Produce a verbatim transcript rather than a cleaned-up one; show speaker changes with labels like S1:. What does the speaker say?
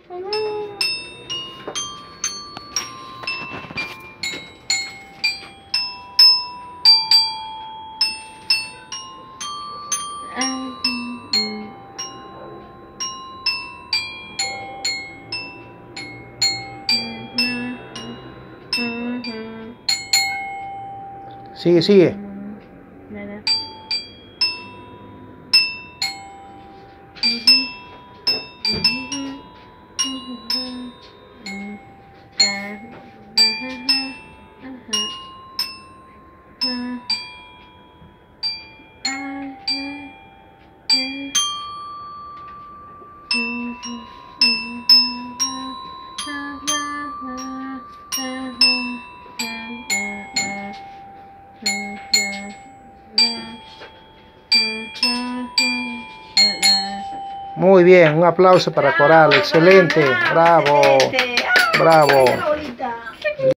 S1: Sigue, sigue. Muy bien, un aplauso para Coral, excelente, bravo, bravo.